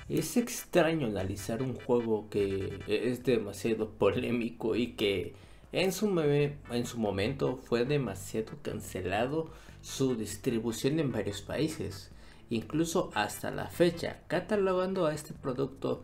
Es extraño analizar un juego que es demasiado polémico y que en su momento fue demasiado cancelado su distribución en varios países, incluso hasta la fecha, catalogando a este producto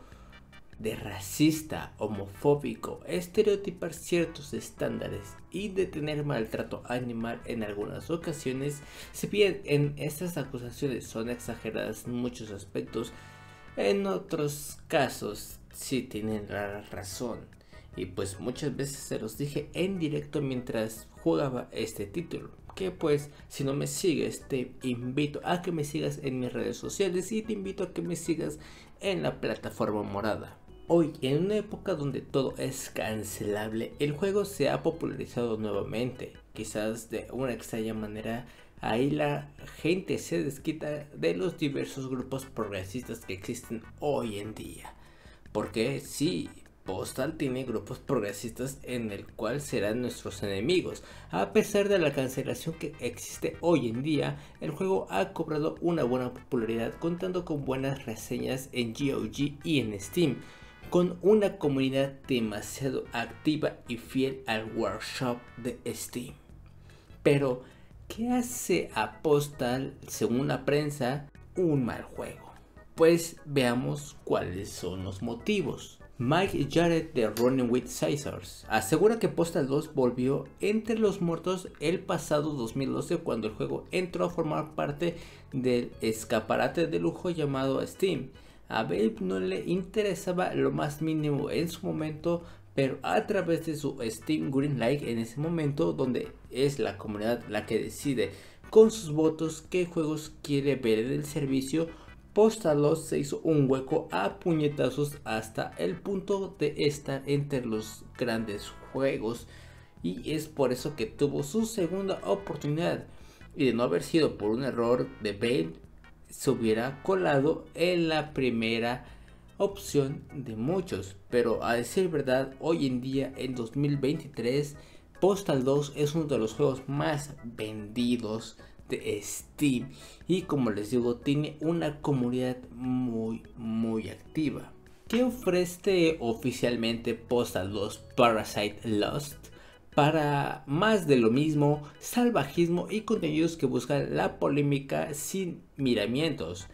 de racista, homofóbico, estereotipar ciertos estándares y de tener maltrato animal en algunas ocasiones. Si bien en estas acusaciones son exageradas en muchos aspectos, en otros casos sí tienen la razón. Y pues muchas veces se los dije en directo mientras jugaba este título. Que pues si no me sigues te invito a que me sigas en mis redes sociales y te invito a que me sigas en la plataforma morada. Hoy, en una época donde todo es cancelable, el juego se ha popularizado nuevamente. Quizás de una extraña manera, ahí la gente se desquita de los diversos grupos progresistas que existen hoy en día. Porque sí, Postal tiene grupos progresistas en el cual serán nuestros enemigos. A pesar de la cancelación que existe hoy en día, el juego ha cobrado una buena popularidad contando con buenas reseñas en GOG y en Steam, con una comunidad demasiado activa y fiel al workshop de Steam. Pero, ¿qué hace a Postal, según la prensa, un mal juego? Pues veamos cuáles son los motivos. Mike Jarrett de Running with Scissors asegura que Postal 2 volvió entre los muertos el pasado 2012 cuando el juego entró a formar parte del escaparate de lujo llamado Steam. A Valve no le interesaba lo más mínimo en su momento, pero a través de su Steam Greenlight en ese momento, donde es la comunidad la que decide con sus votos qué juegos quiere ver en el servicio, Postal 2 se hizo un hueco a puñetazos hasta el punto de estar entre los grandes juegos, y es por eso que tuvo su segunda oportunidad, y de no haber sido por un error de Valve se hubiera colado en la primera opción de muchos. Pero a decir verdad, hoy en día en 2023 Postal 2 es uno de los juegos más vendidos de Steam, y como les digo, tiene una comunidad muy activa. ¿Qué ofrece oficialmente Postal 2 Parasite Lost? Para más de lo mismo, salvajismo y contenidos que buscan la polémica sin miramientos.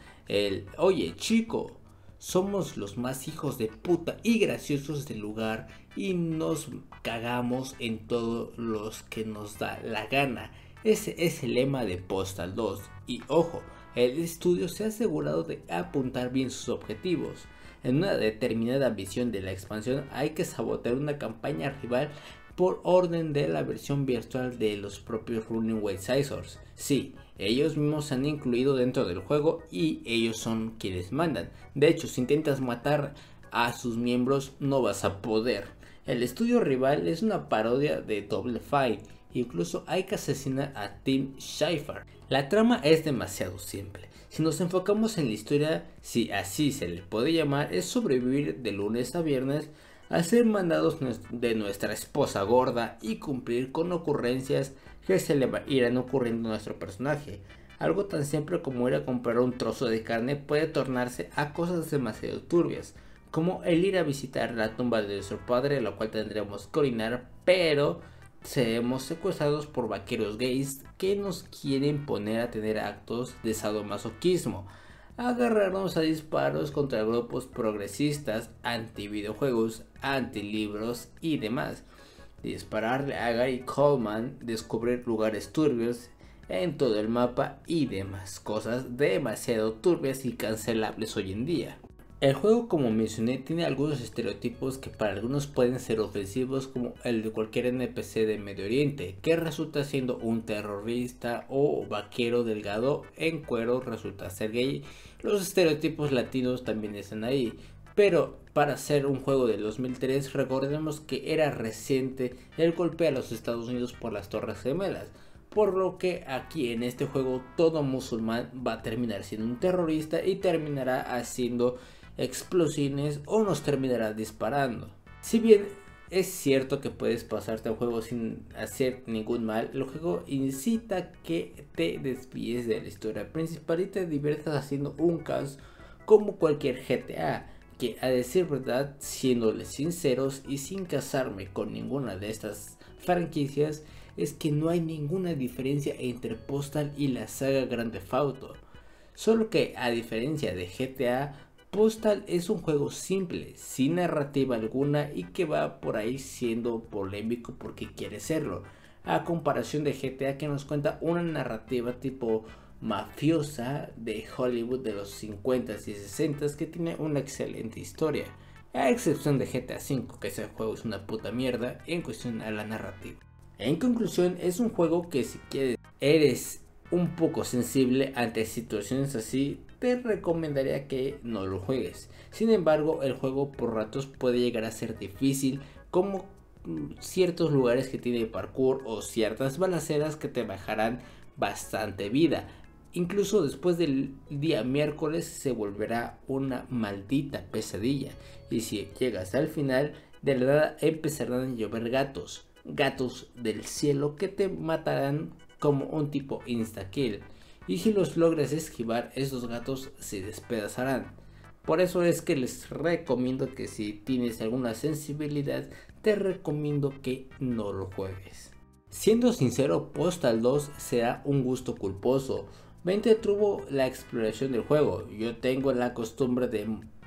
Oye chico, somos los más hijos de puta y graciosos del lugar y nos cagamos en todos los que nos da la gana. Ese es el lema de Postal 2. Y ojo, el estudio se ha asegurado de apuntar bien sus objetivos. En una determinada visión de la expansión hay que sabotear una campaña rival por orden de la versión virtual de los propios Running with Scissors. Sí, ellos mismos se han incluido dentro del juego y ellos son quienes mandan. De hecho, si intentas matar a sus miembros no vas a poder. El estudio rival es una parodia de Double Fine. Incluso hay que asesinar a Tim Schafer. La trama es demasiado simple. Si nos enfocamos en la historia, si así se le puede llamar, es sobrevivir de lunes a viernes, hacer mandados de nuestra esposa gorda y cumplir con ocurrencias que se le irán ocurriendo a nuestro personaje. Algo tan simple como ir a comprar un trozo de carne puede tornarse a cosas demasiado turbias, como el ir a visitar la tumba de nuestro padre, la cual tendremos que orinar, pero seremos secuestrados por vaqueros gays que nos quieren poner a tener actos de sadomasoquismo, agarrarnos a disparos contra grupos progresistas, anti videojuegos, anti libros y demás, dispararle a Gary Coleman, descubrir lugares turbios en todo el mapa y demás cosas demasiado turbias y cancelables hoy en día. El juego, como mencioné, tiene algunos estereotipos que para algunos pueden ser ofensivos, como el de cualquier NPC de Medio Oriente, que resulta siendo un terrorista, o vaquero delgado en cuero resulta ser gay. Los estereotipos latinos también están ahí, pero para ser un juego del 2003 recordemos que era reciente el golpe a los Estados Unidos por las Torres Gemelas, por lo que aquí en este juego todo musulmán va a terminar siendo un terrorista y terminará haciendo explosiones o nos terminará disparando. Si bien es cierto que puedes pasarte al juego sin hacer ningún mal, el juego incita que te desvíes de la historia principal y te diviertas haciendo un caos como cualquier GTA, que a decir verdad, siéndoles sinceros y sin casarme con ninguna de estas franquicias, es que no hay ninguna diferencia entre Postal y la saga Grand Theft Auto. Solo que a diferencia de GTA, Postal es un juego simple, sin narrativa alguna y que va por ahí siendo polémico porque quiere serlo, a comparación de GTA que nos cuenta una narrativa tipo mafiosa de Hollywood de los 50s y 60s que tiene una excelente historia, a excepción de GTA V, que ese juego es una puta mierda en cuestión a la narrativa. En conclusión, es un juego que si quieres eres un poco sensible ante situaciones así, te recomendaría que no lo juegues. Sin embargo, el juego por ratos puede llegar a ser difícil, como ciertos lugares que tiene parkour o ciertas balaceras que te bajarán bastante vida. Incluso después del día miércoles se volverá una maldita pesadilla. Y si llegas al final, de la nada empezarán a llover gatos del cielo que te matarán como un tipo insta-kill. Y si los logras esquivar, esos gatos se despedazarán. Por eso es que les recomiendo que si tienes alguna sensibilidad, te recomiendo que no lo juegues. Siendo sincero, Postal 2 será un gusto culposo. Me entretuvo la exploración del juego. Yo tengo la costumbre de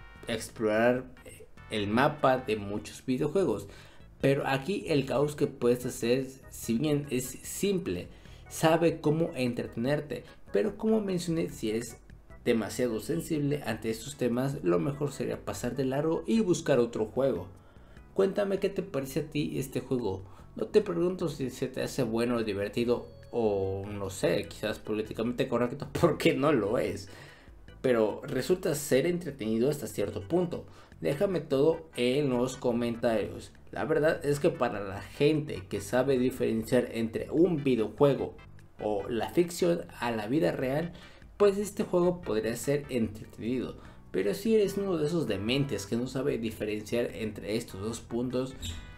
explorar el mapa de muchos videojuegos, pero aquí el caos que puedes hacer, si bien es simple, sabe cómo entretenerte. Pero como mencioné, si eres demasiado sensible ante estos temas, lo mejor sería pasar de largo y buscar otro juego. Cuéntame qué te parece a ti este juego. No te pregunto si se te hace bueno o divertido o no sé, quizás políticamente correcto, porque no lo es. Pero resulta ser entretenido hasta cierto punto. Déjame todo en los comentarios. La verdad es que para la gente que sabe diferenciar entre un videojuego o la ficción a la vida real, pues este juego podría ser entretenido. Pero si eres uno de esos dementes que no sabe diferenciar entre estos dos puntos,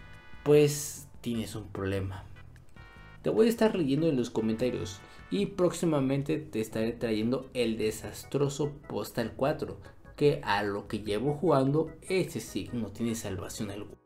pues tienes un problema. Te voy a estar leyendo en los comentarios y próximamente te estaré trayendo el desastroso Postal 4, que a lo que llevo jugando, ese sí no tiene salvación alguna.